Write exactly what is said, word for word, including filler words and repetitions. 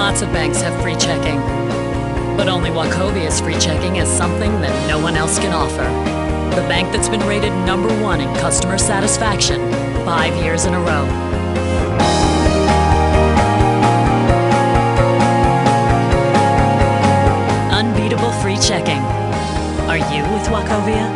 Lots of banks have free checking, but only Wachovia's free checking is something that no one else can offer. The bank that's been rated number one in customer satisfaction five years in a row. Unbeatable free checking. Are you with Wachovia?